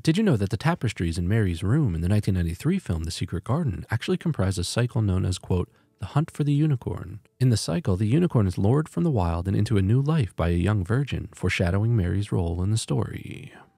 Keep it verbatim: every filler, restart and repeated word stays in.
Did you know that the tapestries in Mary's room in the nineteen ninety-three film The Secret Garden actually comprise a cycle known as, quote, the hunt for the unicorn? In the cycle, the unicorn is lured from the wild and into a new life by a young virgin, foreshadowing Mary's role in the story.